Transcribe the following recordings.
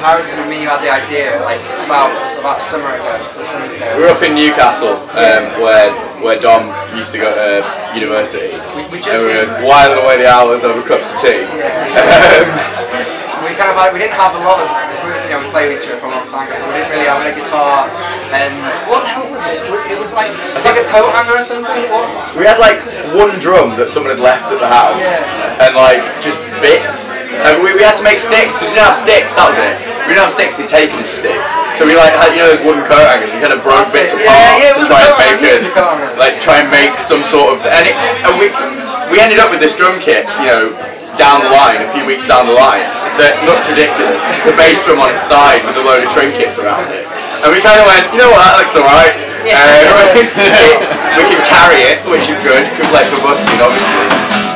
Harrison and me who had the idea, like about a summer ago. We were up in Newcastle, where Dom used to go to university. We just were whiling away the hours over cups of tea. Yeah. We didn't have a lot of, we played with each other for a long time ago, we didn't really have a guitar, and what the hell was it? It was like a coat hanger or something? What? We had like one drum that someone had left at the house, and like just bits. And we had to make sticks, because we didn't have sticks, that was it. We didn't have sticks, he'd taken sticks. So we like had, those wooden coat hangers, we kind of broke bits apart to try and make it, try and make some sort of, and we ended up with this drum kit, down the line, a few weeks down the line, that looked ridiculous. It's just a bass drum on its side with a load of trinkets around it. And we kind of went, you know what, that looks alright. We can carry it, which is good. Could play for busking, obviously.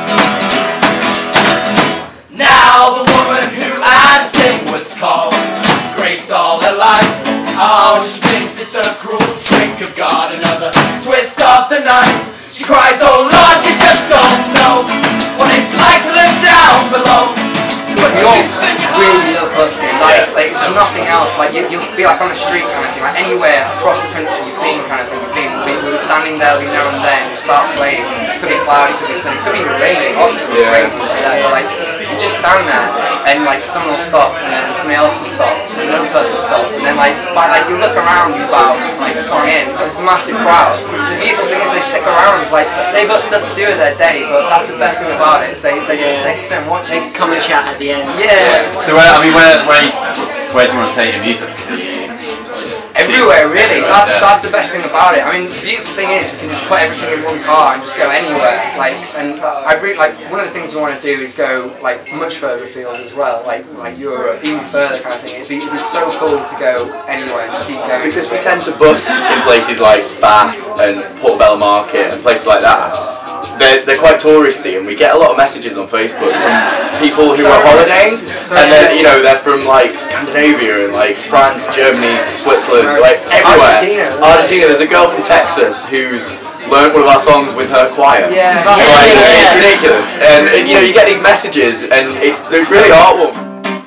Now the woman who I sing was called Grace all her life. Oh, she thinks it's a cruel trick of God, another twist of the knife. She cries, oh Lord, you just don't know what it's like to live down below. We all really love busking. There's nothing else. Like you'll be like on the street kind of thing, like anywhere across the country you've been kind of thing. We were standing there every now and then, we start playing. It could be cloudy, it could be sunny, it could be raining. Oxford was raining, but you just stand there and someone will stop, and then somebody else will stop, and another person will stop, and then you look around you about a song in, it's a massive crowd. The beautiful thing is they stick around. They've got stuff to do with their day, but that's the best thing about it. Is they just sit and watch. They come and chat at the end. Yeah. So where do you want to take your music? Everywhere, really. That's the best thing about it. I mean, the beautiful thing is we can just put everything in one car and just go anywhere. One of the things we want to do is go much further afield as well, like Europe, even further kind of thing. It'd be so cool to go anywhere and just keep going. Because we tend to bus in places like Bath and Portobello Market and places like that. They're quite touristy, and we get a lot of messages on Facebook from people who are holidaying, and they're from Scandinavia and France, Germany, Switzerland, everywhere. Argentina. There's a girl from Texas who's learned one of our songs with her choir. It's ridiculous, and you get these messages, and they're really heartwarming.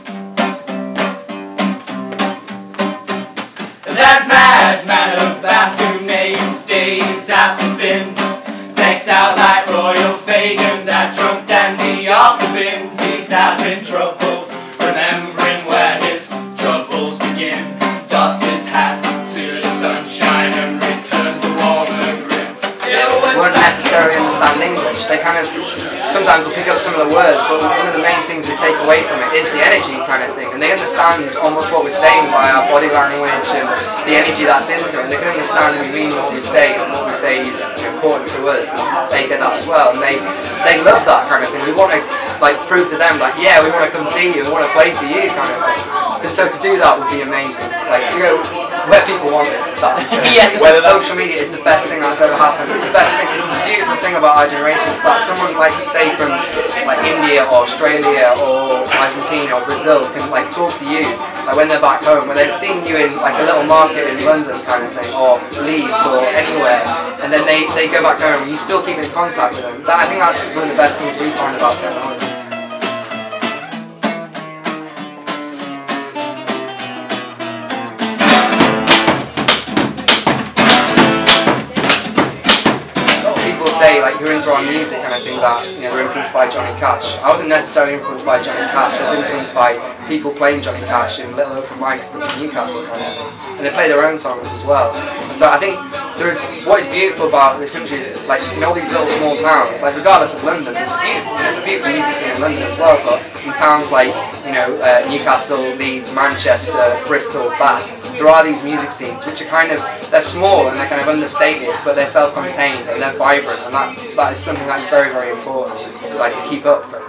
That madman of Bath who names days after sins takes out like Royal Fagin, that drunk dandy off the bins. He's having trouble remembering where his troubles begin. Doffs his hat to the sunshine and returns a warmer grin. Won't necessarily understand English. They sometimes will pick up some of the words, but one of the main things they take away from it is the energy kind of thing. And they understand almost what we're saying by our body language and the energy that's into it. And they can understand we mean what we say, and what we say is important to us, and they get that as well. And they love that kind of thing. We want to prove to them we want to come see you, we want to play for you kind of thing. So to do that would be amazing. To go where people want this. Social media is the best thing that's ever happened. It's the best thing. It's the beautiful thing about our generation. It's that someone say from India or Australia or Argentina or Brazil can talk to you when they're back home, when they've seen you in a little market in London kind of thing, or Leeds or anywhere, and then they go back home and you still keep in contact with them. I think that's one of the best things we find about technology. Say who are into our music kind of thing that they're influenced by Johnny Cash. I wasn't necessarily influenced by Johnny Cash. I was influenced by people playing Johnny Cash in little open mics in Newcastle kind of thing, and they play their own songs as well. And so I think what is beautiful about this country is in all these little small towns, regardless of London, there's a beautiful music scene in London as well. But in towns like Newcastle, Leeds, Manchester, Bristol, Bath, there are these music scenes which are they're small and they're kind of understated, but they're self-contained and they're vibrant, and that is something that is very, very important to keep up.